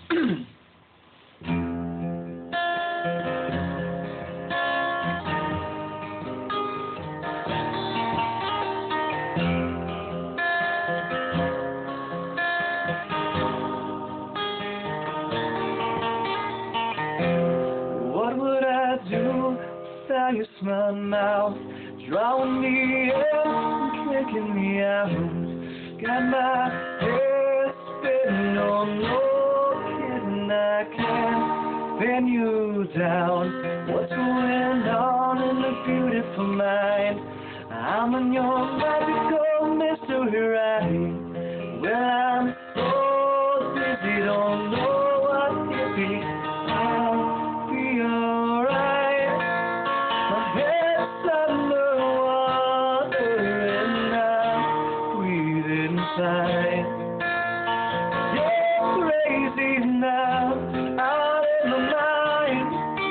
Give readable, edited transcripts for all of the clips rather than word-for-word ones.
What would I do without your smile mouth, drawing me in and kicking me out? Got my head spinning, oh no kidding, I can't pin you down. What's going on in the beautiful mind? I'm in your magical mystery ride. Well, I'm so busy, don't know what to be. I'll be alright. My head's underwater and I breathe inside. You're crazy now, out of my mind.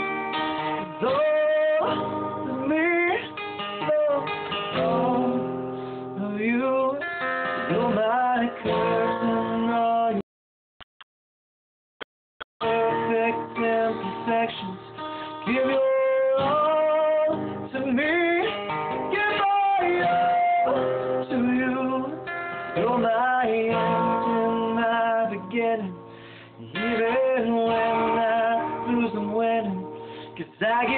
Though to me, all of you, you're my curtain, all your perfect imperfections. Give your all to me, give my all to you. You're my end and my beginning. Even when I lose, I'm winning, 'cause I